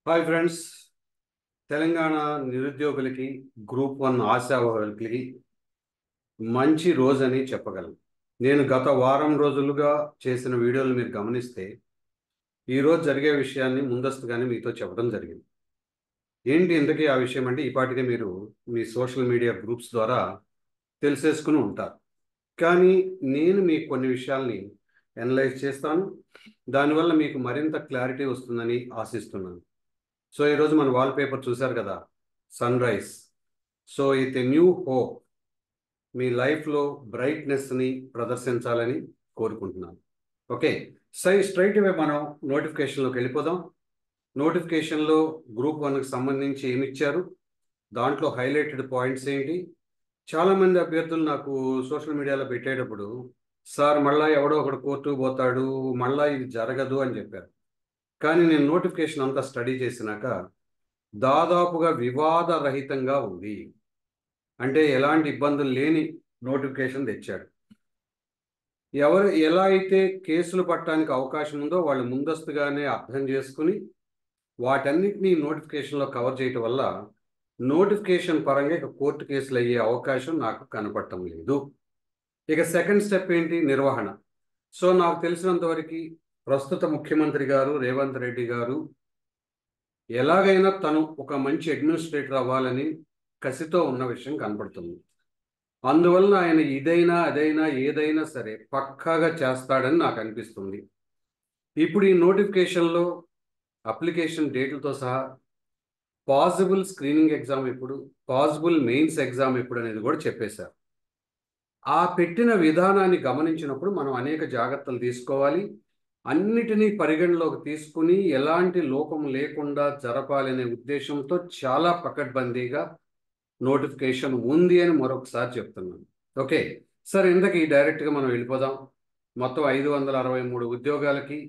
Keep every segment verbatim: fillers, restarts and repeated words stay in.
Hi friends, Telangana నిరుద్యోగులకి group one ఆశావాహులకి మంచి రోజని చెప్పగలను. నేను గత వారం రోజులుగా చేసిన వీడియోలు మీరు గమనిస్తే ఈరోజు జరిగే విషయాన్ని ముందస్తుగానే మీతో చెప్పడం జరిగింది. ఏంటి ఇంతకీ ఆ విషయం అంటే ఈపాటికే మీరు మీ సోషల్ మీడియా గ్రూప్స్ ద్వారా తెలిసేసుకుని ఉంటారు. కానీ నేను మీకు కొన్ని విషయాల్ని అనలైజ్ చేస్తాను. దానివల్ల మీకు మరింత క్లారిటీ వస్తుందని ఆశిస్తున్నాను. సో ఈరోజు మన వాల్ పేపర్ చూశారు కదా, sun rise. So it a new hope మీ లైఫ్లో బ్రైట్నెస్ని ప్రదర్శించాలని కోరుకుంటున్నాను. ఓకే, సై స్ట్రైట్ అవే మనం నోటిఫికేషన్లోకి వెళ్ళిపోదాం. నోటిఫికేషన్లో గ్రూప్ వన్కి సంబంధించి ఏమి ఇచ్చారు, దాంట్లో హైలైటెడ్ పాయింట్స్ ఏంటి. చాలామంది అభ్యర్థులు నాకు సోషల్ మీడియాలో పెట్టేటప్పుడు, సార్ మళ్ళీ ఎవడో ఒకడు కోర్టుకు పోతాడు, మళ్ళీ ఇది జరగదు అని చెప్పారు. కానీ నేను నోటిఫికేషన్ అంతా స్టడీ చేసినాక దాదాపుగా వివాదరహితంగా ఉంది. అంటే ఎలాంటి ఇబ్బందులు లేని నోటిఫికేషన్ తెచ్చాడు. ఎవరు ఎలా అయితే కేసులు పట్టడానికి అవకాశం ఉందో వాళ్ళు ముందస్తుగానే అర్థం చేసుకుని వాటన్నిటినీ నోటిఫికేషన్లో కవర్ చేయటం వల్ల నోటిఫికేషన్ పరంగా ఇక కోర్టు కేసులు అయ్యే అవకాశం నాకు కనపడటం లేదు. ఇక సెకండ్ స్టెప్ ఏంటి, నిర్వహణ. సో నాకు తెలిసినంతవరకు ప్రస్తుత ముఖ్యమంత్రి గారు రేవంత్ రెడ్డి గారు ఎలాగైనా తను ఒక మంచి అడ్మినిస్ట్రేటర్ అవ్వాలని కసితో ఉన్న విషయం కనపడుతుంది. అందువలన ఆయన ఇదైనా అదైనా ఏదైనా సరే పక్కాగా చేస్తాడని నాకు అనిపిస్తుంది. ఇప్పుడు ఈ నోటిఫికేషన్లో అప్లికేషన్ డేట్లతో సహా పాసిబుల్ స్క్రీనింగ్ ఎగ్జామ్ ఎప్పుడు, పాసిబుల్ మెయిన్స్ ఎగ్జామ్ ఎప్పుడు అనేది కూడా చెప్పేశారు. ఆ పెట్టిన విధానాన్ని గమనించినప్పుడు మనం అనేక జాగ్రత్తలు తీసుకోవాలి. అన్నిటినీ పరిగణలోకి తీసుకుని ఎలాంటి లోపం లేకుండా జరపాలనే ఉద్దేశంతో చాలా పకడ్బందీగా నోటిఫికేషన్ ఉంది అని మరొకసారి చెప్తున్నాను. ఓకే సార్, ఇంతకీ డైరెక్ట్గా మనం వెళ్ళిపోదాం. మొత్తం ఐదు వందల అరవై మూడు ఉద్యోగాలకి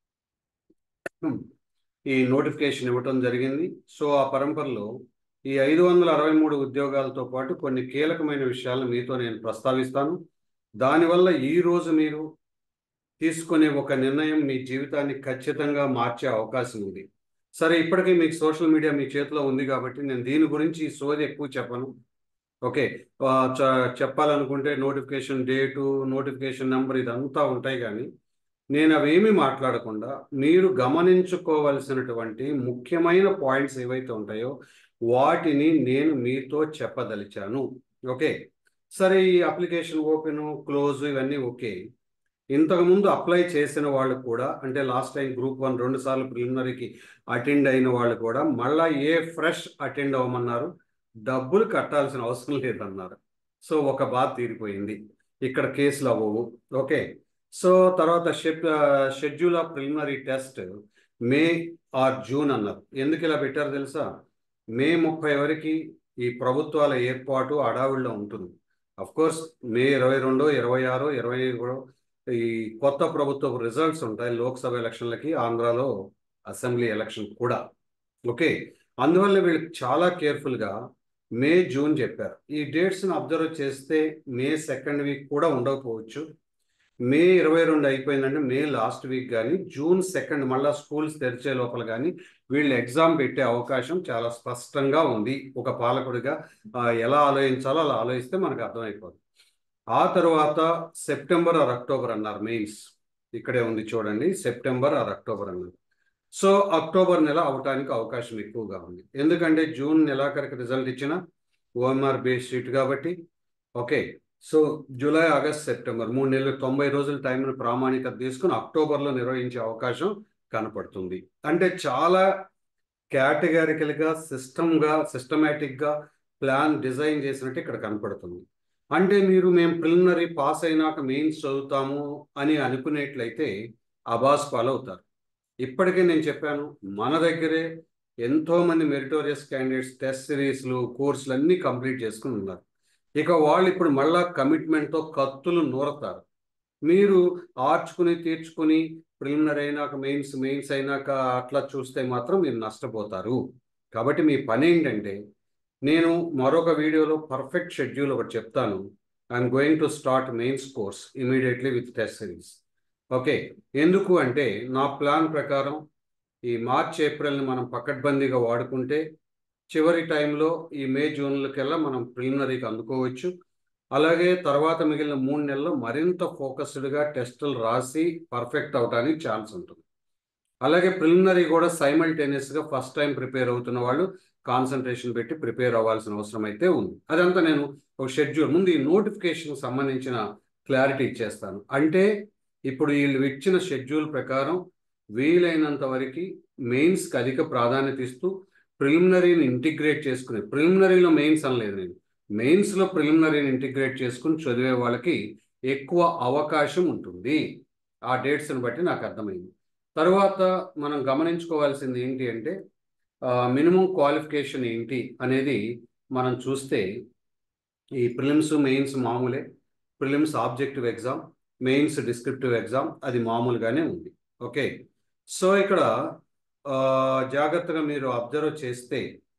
ఈ నోటిఫికేషన్ ఇవ్వటం జరిగింది. సో ఆ పరంపరలో ఈ ఐదు వందల అరవై మూడు ఉద్యోగాలతో పాటు కొన్ని కీలకమైన విషయాలను మీతో నేను ప్రస్తావిస్తాను. దానివల్ల ఈరోజు మీరు తీసుకునే ఒక నిర్ణయం మీ జీవితాన్ని ఖచ్చితంగా మార్చే అవకాశం ఉంది. సరే, ఇప్పటికీ మీకు సోషల్ మీడియా మీ చేతిలో ఉంది కాబట్టి నేను దీని గురించి సోది ఎక్కువ చెప్పను. ఓకే, చెప్పాలనుకుంటే నోటిఫికేషన్ డేటు, నోటిఫికేషన్ నెంబర్ ఇదంతా ఉంటాయి. కానీ నేను అవేమీ మాట్లాడకుండా మీరు గమనించుకోవలసినటువంటి ముఖ్యమైన పాయింట్స్ ఏవైతే ఉంటాయో వాటిని నేను మీతో చెప్పదలిచాను. ఓకే సరే, ఈ అప్లికేషన్ ఓపెన్ క్లోజ్ ఇవన్నీ ఓకే. ఇంతకుముందు అప్లై చేసిన వాళ్ళు కూడా, అంటే లాస్ట్ టైం గ్రూప్ వన్ రెండు సార్లు ప్రిలిమినరీకి అటెండ్ అయిన వాళ్ళు కూడా మళ్ళీ ఏ ఫ్రెష్ అటెండ్ అవ్వమన్నారు, డబ్బులు కట్టాల్సిన అవసరం లేదన్నారు. సో ఒక బాధ తీరిపోయింది, ఇక్కడ కేసులు అవ్వవు. ఓకే, సో తర్వాత shed schedule of preliminary test May or June అన్నారు. ఎందుకు ఇలా పెట్టారు తెలుసా? మే ముప్పై వరకు ఈ ప్రభుత్వాల ఏర్పాటు అడావిడిలో ఉంటుంది. అఫ్కోర్స్ మే ఇరవై రెండు ఇరవై ఆరు ఇరవై కూడా ఈ కొత్త ప్రభుత్వ రిజల్ట్స్ ఉంటాయి, లోక్సభ ఎలక్షన్లకి, ఆంధ్రాలో అసెంబ్లీ ఎలక్షన్ కూడా. ఓకే, అందువల్ల వీళ్ళు చాలా కేర్ఫుల్గా మే జూన్ చెప్పారు. ఈ డేట్స్ని అబ్జర్వ్ చేస్తే మే సెకండ్ వీక్ కూడా ఉండకపోవచ్చు. మే ఇరవై రెండు అయిపోయిందంటే మే లాస్ట్ వీక్ కానీ జూన్ సెకండ్ మళ్ళీ స్కూల్స్ తెరిచే లోపల కానీ వీళ్ళు ఎగ్జామ్ పెట్టే అవకాశం చాలా స్పష్టంగా ఉంది. ఒక పాలకుడిగా ఎలా ఆలోచించాలో అలా ఆలోచిస్తే మనకు అర్థమైపోతుంది. ఆ తర్వాత సెప్టెంబర్ ఆర్ అక్టోబర్ అన్నారు మెయిన్స్. ఇక్కడే ఉంది చూడండి, సెప్టెంబర్ ఆర్ అక్టోబర్ అన్నారు. సో అక్టోబర్ నెల అవటానికి అవకాశం ఎక్కువగా ఉంది. ఎందుకంటే జూన్ నెలాఖరికి రిజల్ట్ ఇచ్చిన ఓఎంఆర్ బేస్ షీట్ కాబట్టి. Okay, so July August September మూడు నెలలు తొంభై రోజుల టైంను ప్రామాణికత తీసుకుని అక్టోబర్లో నిర్వహించే అవకాశం కనపడుతుంది. అంటే చాలా కేటగారికల్గా సిస్టమ్గా సిస్టమేటిక్గా ప్లాన్ డిజైన్ చేసినట్టు ఇక్కడ కనపడుతుంది. అంటే మీరు మేము ప్రిలిమినరీ పాస్ అయినాక మెయిన్స్ చదువుతాము అని అనుకునేట్లయితే అబాస్ పాలవుతారు. ఇప్పటికే నేను చెప్పాను, మన దగ్గరే ఎంతోమంది మెరిటోరియస్ క్యాండిడేట్స్ టెస్ట్ సిరీస్లు కోర్సులు అన్నీ కంప్లీట్ చేసుకుని ఉన్నారు. ఇక వాళ్ళు ఇప్పుడు మళ్ళా కమిట్మెంట్తో కత్తులు నూరతారు. మీరు ఆర్చుకుని తీర్చుకుని ప్రిలిమినరీ అయినాక మెయిన్స్ మెయిన్స్ అయినాక అట్లా చూస్తే మాత్రం మీరు నష్టపోతారు. కాబట్టి మీ పని ఏంటంటే, నేను మరొక వీడియోలో పర్ఫెక్ట్ షెడ్యూల్ ఒకటి చెప్తాను. I'm going to start mains course immediately with test series. Okay, ఎందుకు అంటే నా ప్లాన్ ప్రకారం ఈ మార్చ్ ఏప్రిల్ని మనం పకడ్బందీగా వాడుకుంటే చివరి టైంలో ఈ మే జూన్లకెల్లా మనం ప్రిలిమినరీకి అందుకోవచ్చు. అలాగే తర్వాత మిగిలిన మూడు నెలల్లో మరింత ఫోకస్డ్గా టెస్టులు రాసి పర్ఫెక్ట్ అవడానికి ఛాన్స్ ఉంటుంది. అలాగే ప్రిలిమినరీ కూడా సైమల్టేనియస్గా ఫస్ట్ టైం ప్రిపేర్ అవుతున్న వాళ్ళు కాన్సన్ట్రేషన్ పెట్టి ప్రిపేర్ అవ్వాల్సిన అవసరం అయితే ఉంది. అదంతా నేను ఒక షెడ్యూల్ ముందు ఈ నోటిఫికేషన్ సంబంధించిన క్లారిటీ ఇచ్చేస్తాను. అంటే ఇప్పుడు వీళ్ళు ఇచ్చిన షెడ్యూల్ ప్రకారం వీలైనంత వరకు మెయిన్స్కి అధిక ప్రాధాన్యత ఇస్తూ ప్రిలిమినరీని ఇంటిగ్రేట్ చేసుకుని, ప్రిలిమినరీలో మెయిన్స్ అనలేదు నేను, మెయిన్స్లో ప్రిలిమినరీని ఇంటిగ్రేట్ చేసుకుని చదివే వాళ్ళకి ఎక్కువ అవకాశం ఉంటుంది. ఆ డేట్స్ని బట్టి నాకు అర్థమైంది. తర్వాత మనం గమనించుకోవాల్సింది ఏంటి అంటే మినిమం క్వాలిఫికేషన్ ఏంటి అనేది మనం చూస్తే ఈ ప్రిలిమ్స్ మెయిన్స్ మామూలే. Prelims objective exam, mains descriptive exam అది మామూలుగానే ఉంది. ఓకే, సో ఇక్కడ జాగ్రత్తగా మీరు అబ్జర్వ్ చేస్తే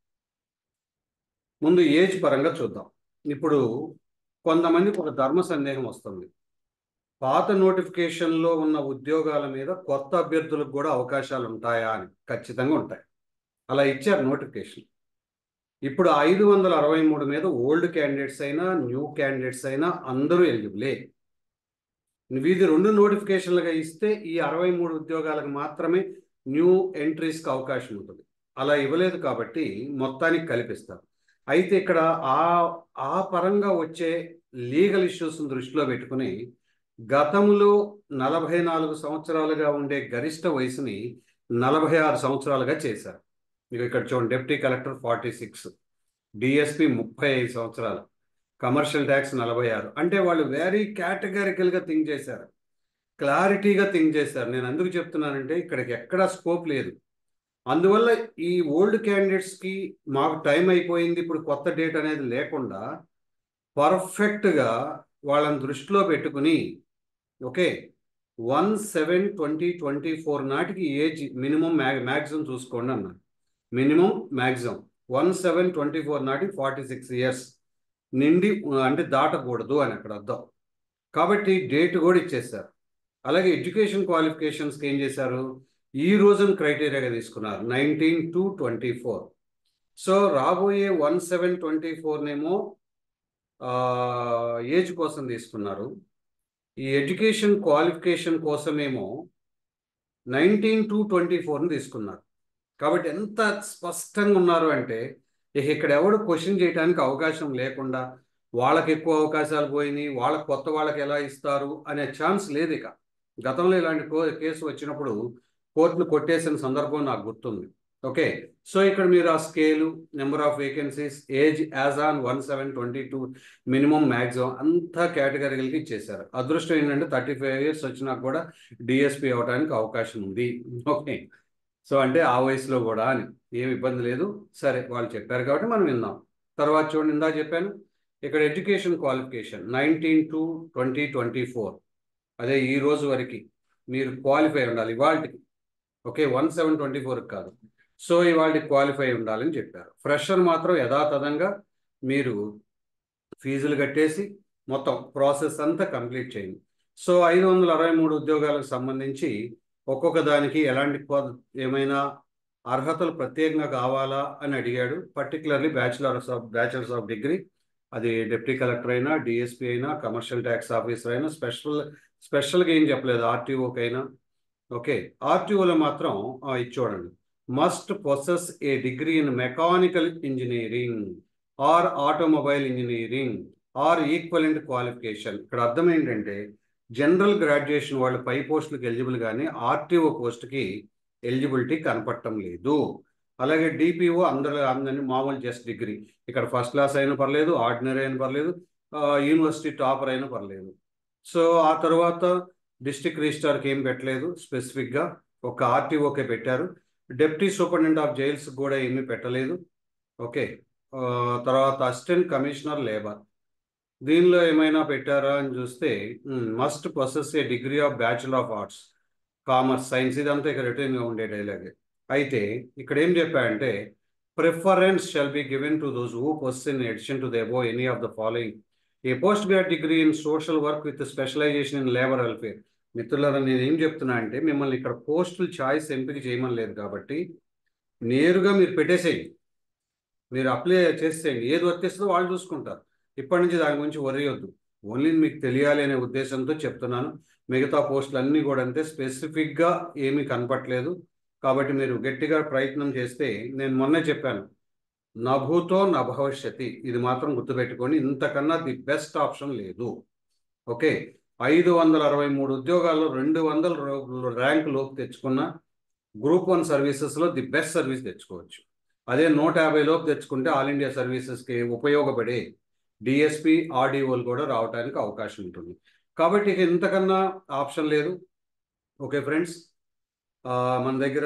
ముందు ఏజ్ పరంగా చూద్దాం. ఇప్పుడు కొంతమందికి ఒక ధర్మ సందేహం వస్తుంది, పాత నోటిఫికేషన్లో ఉన్న ఉద్యోగాల మీద కొత్త అభ్యర్థులకు కూడా అవకాశాలు ఉంటాయా అని. ఖచ్చితంగా ఉంటాయి, అలా ఇచ్చారు నోటిఫికేషన్. ఇప్పుడు ఐదు వందల అరవై మూడు మీద ఓల్డ్ క్యాండిడేట్స్ అయినా న్యూ క్యాండిడేట్స్ అయినా అందరూ ఎలిజిబులే. ఇది రెండు నోటిఫికేషన్లుగా ఇస్తే ఈ అరవై మూడు ఉద్యోగాలకు మాత్రమే న్యూ ఎంట్రీస్కి అవకాశం ఉంటుంది. అలా ఇవ్వలేదు కాబట్టి మొత్తానికి కల్పిస్తారు. అయితే ఇక్కడ ఆ ఆ పరంగా వచ్చే లీగల్ ఇష్యూస్ని దృష్టిలో పెట్టుకుని గతంలో నలభై నాలుగు సంవత్సరాలుగా ఉండే గరిష్ట వయసుని నలభై ఆరు సంవత్సరాలుగా చేశారు. మీకు ఇక్కడ చూడండి, deputy collector forty six, DSP ముప్పై ఐదు సంవత్సరాలు, కమర్షియల్ ట్యాక్స్ నలభై ఆరు. అంటే వాళ్ళు వెరీ కేటగారికల్గా థింక్ చేశారు, క్లారిటీగా థింక్ చేశారు. నేను అందుకు చెప్తున్నానంటే ఇక్కడికి ఎక్కడా స్కోప్ లేదు. అందువల్ల ఈ ఓల్డ్ క్యాండిడేట్స్కి మాకు టైం అయిపోయింది ఇప్పుడు కొత్త డేట్ అనేది లేకుండా పర్ఫెక్ట్గా వాళ్ళని దృష్టిలో పెట్టుకుని okay one seven twenty twenty four నాటికి ఏజ్ మినిమం మ్యా మ్యాక్సిమం చూసుకోండి అన్నారు. Minimum maximum one seven twenty four నాటికి ఫార్టీ సిక్స్ ఇయర్స్ నిండి అంటే దాటకూడదు అని అక్కడ అర్థం. కాబట్టి డేట్ కూడా ఇచ్చేశారు. అలాగే ఎడ్యుకేషన్ క్వాలిఫికేషన్స్కి ఏం చేశారు, ఈ రోజున క్రైటీరియాగా తీసుకున్నారు nineteen two twenty four. So రాబోయే వన్ సెవెన్ ట్వంటీ ఫోర్నేమో ఏజ్ కోసం తీసుకున్నారు, ఈ ఎడ్యుకేషన్ క్వాలిఫికేషన్ కోసమేమో నైన్టీన్ టు ట్వంటీ ఫోర్ని తీసుకున్నారు. కాబట్టి ఎంత స్పష్టంగా ఉన్నారు అంటే ఇక ఇక్కడ ఎవడు క్వశ్చన్ చేయడానికి అవకాశం లేకుండా వాళ్ళకి ఎక్కువ అవకాశాలు పోయినాయి, వాళ్ళకి కొత్త వాళ్ళకి ఎలా ఇస్తారు అనే ఛాన్స్ లేదు. ఇక గతంలో ఇలాంటి కేసు వచ్చినప్పుడు కోర్టును కొట్టేసిన సందర్భం నాకు గుర్తుంది. ఓకే, సో ఇక్కడ మీరు ఆ scale, number of vacancies, age as on one seven twenty two, minimum maximum అంతా కేటగిరీలకి ఇచ్చేసారు. అదృష్టం ఏంటంటే థర్టీ ఫైవ్ ఇయర్స్ వచ్చినా కూడా డిఎస్పీ అవడానికి అవకాశం ఉంది. ఓకే, సో అంటే ఆ వయసులో కూడా అని ఏమి ఇబ్బంది లేదు. సరే, వాళ్ళు చెప్పారు కాబట్టి మనం విందాం. తర్వాత చూడండి, ఇందా చెప్పాను ఇక్కడ education qualification nineteen two twenty twenty four అదే ఈ రోజు వరకు మీరు క్వాలిఫై ఉండాలి ఇవాళకి. ఓకే, వన్ సెవెన్ ట్వంటీ ఫోర్కి కాదు. సో ఇవాళ క్వాలిఫై ఉండాలని చెప్పారు. ఫ్రెషర్ మాత్రం యథాతథంగా మీరు ఫీజులు కట్టేసి మొత్తం ప్రాసెస్ అంతా కంప్లీట్ చేయండి. సో ఐదు వందల అరవై మూడు ఉద్యోగాలకు సంబంధించి ఒక్కొక్క దానికి ఎలాంటి ఏమైనా అర్హతలు ప్రత్యేకంగా కావాలా అని అడిగాడు. Particularly bachelors of bachelors of degree, అది డిప్యూటీ కలెక్టర్ అయినా, డిఎస్పీ అయినా, కమర్షియల్ ట్యాక్స్ ఆఫీసర్ అయినా, స్పెషల్ స్పెషల్గా ఏం చెప్పలేదు ఆర్టీఓకైనా. ఓకే, ఆర్టీఓలో మాత్రం ఇది చూడండి, must possess a degree in mechanical engineering or automobile engineering or equivalent qualification. ఇక్కడ అర్థం ఏంటంటే జనరల్ గ్రాడ్యుయేషన్ వాళ్ళు పై పోస్టులకు ఎలిజిబుల్ కానీ ఆర్టీఓ పోస్ట్కి ఎలిజిబిలిటీ కనపడటం లేదు. అలాగే డిపిఓ అందరూ అందరినీ మామూలు జస్ట్ డిగ్రీ, ఇక్కడ ఫస్ట్ క్లాస్ అయినా పర్లేదు, ఆర్డినరీ అయినా పర్లేదు, యూనివర్సిటీ టాపర్ అయినా పర్లేదు. సో ఆ తర్వాత డిస్ట్రిక్ట్ రిజిస్ట్రార్కి ఏం పెట్టలేదు స్పెసిఫిక్గా, ఒక ఆర్టీఓకే పెట్టారు. డిప్యూటీ సూపరింటెండెంట్ ఆఫ్ జైల్స్ కూడా ఏమీ పెట్టలేదు. ఓకే, తర్వాత అసిస్టెంట్ కమిషనర్ లేబర్ దీనిలో ఏమైనా పెట్టారా అని చూస్తే must possess a degree of bachelor of arts, commerce, science, ఇదంతా ఇక్కడ రిటర్న్గా ఉండే డైలాగే. అయితే ఇక్కడ ఏం చెప్పారంటే preference shall be given to those who possess in addition to the above any of the following a post grad degree in social work with specialization in labour welfare. మిత్రులారా, నేను ఏం చెప్తున్నా అంటే మిమ్మల్ని ఇక్కడ పోస్టులు చాయిస్ ఎంపిక చేయమని లేదు కాబట్టి నేరుగా మీరు పెట్టేసేయండి, మీరు అప్లై చేసేయండి. ఏది వర్తిస్తుందో వాళ్ళు చూసుకుంటారు. ఇప్పటి నుంచి దాని గురించి worry వద్దు. ఓన్లీ మీకు తెలియాలి అనే ఉద్దేశంతో చెప్తున్నాను. మిగతా పోస్టులు అన్నీ కూడా అంతే, స్పెసిఫిక్గా ఏమీ కనపట్లేదు. కాబట్టి మీరు గట్టిగా ప్రయత్నం చేస్తే, నేను మొన్నే చెప్పాను, నా భూతో నా భవిష్యతి, ఇది మాత్రం గుర్తుపెట్టుకొని, ఇంతకన్నా ది బెస్ట్ ఆప్షన్ లేదు. ఓకే, ఐదు వందల అరవై మూడు ఉద్యోగాల్లో రెండు వందల ర్యాంక్ లోపు తెచ్చుకున్న గ్రూప్ వన్ సర్వీసెస్లో ది బెస్ట్ సర్వీస్ తెచ్చుకోవచ్చు. అదే నూట యాభై లోపు తెచ్చుకుంటే ఆల్ ఇండియా సర్వీసెస్కి ఉపయోగపడే డిఎస్పి ఆర్డీఓలు కూడా రావడానికి అవకాశం ఉంటుంది. కాబట్టి ఇక ఇంతకన్నా ఆప్షన్ లేదు. ఓకే ఫ్రెండ్స్, మన దగ్గర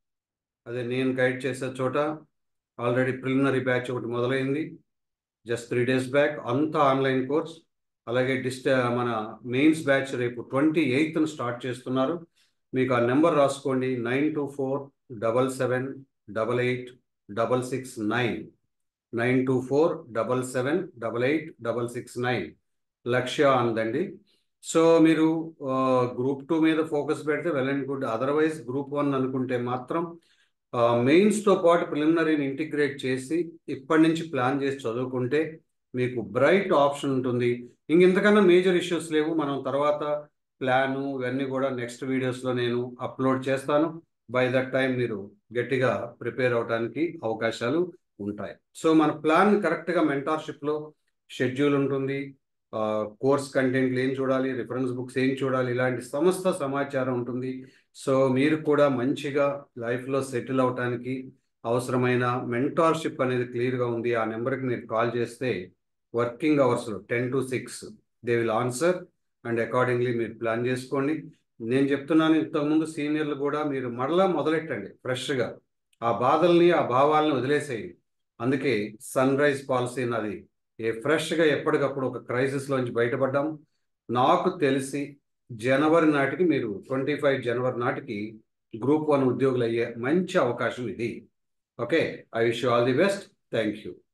అదే నేను గైడ్ చేసే చోట ఆల్రెడీ ప్రిలిమినరీ బ్యాచ్ ఒకటి మొదలైంది, జస్ట్ త్రీ డేస్ బ్యాక్, అంతా ఆన్లైన్ కోర్స్. అలాగే డిస్ట్ మన మెయిన్స్ బ్యాచ్ రేపు ట్వంటీ ఎయిత్ను స్టార్ట్ చేస్తున్నారు. మీకు ఆ నెంబర్ రాసుకోండి, nine two four double seven double eight double six nine nine two four double seven double eight double six nine Lakshya అందండి. సో మీరు గ్రూప్ టూ మీద ఫోకస్ పెడితే well and good. Otherwise group one అనుకుంటే మాత్రం మెయిన్స్తో పాటు ప్రిలిమినరీని integrate చేసి ఇప్పటి నుంచి ప్లాన్ చేసి చదువుకుంటే మీకు బ్రైట్ ఆప్షన్ ఉంటుంది. ఇంక ఇంతకన్నా మేజర్ ఇష్యూస్ లేవు. మనం తర్వాత ప్లాను ఇవన్నీ కూడా నెక్స్ట్ వీడియోస్లో నేను అప్లోడ్ చేస్తాను. బై దట్ టైం మీరు గట్టిగా ప్రిపేర్ అవడానికి అవకాశాలు ఉంటాయి. సో మన ప్లాన్ కరెక్ట్గా మెంటార్షిప్లో షెడ్యూల్ ఉంటుంది, కోర్స్ కంటెంట్లు ఏం చూడాలి, రిఫరెన్స్ బుక్స్ ఏం చూడాలి, ఇలాంటి సమస్త సమాచారం ఉంటుంది. సో మీరు కూడా మంచిగా లైఫ్లో సెటిల్ అవడానికి అవసరమైన మెంటార్షిప్ అనేది క్లియర్గా ఉంది. ఆ నెంబర్కి మీరు కాల్ చేస్తే వర్కింగ్ అవర్స్లో ten to six they will answer, and accordingly మీరు ప్లాన్ చేసుకోండి. నేను చెప్తున్నాను, ఇంతకుముందు సీనియర్లు కూడా మీరు మరలా మొదలెట్టండి ఫ్రెష్గా. ఆ బాధల్ని ఆ భావాలని వదిలేసేయండి. అందుకే సన్ రైజ్ పాలసీ నాది. ఏ ఫ్రెష్గా ఎప్పటికప్పుడు ఒక క్రైసిస్లోంచి బయటపడ్డాం. నాకు తెలిసి జనవరి నాటికి మీరు ట్వంటీ ఫైవ్ జనవరి నాటికి గ్రూప్ వన్ ఉద్యోగులు అయ్యే మంచి అవకాశం ఇది. Okay, I wish you all the best. Thank you.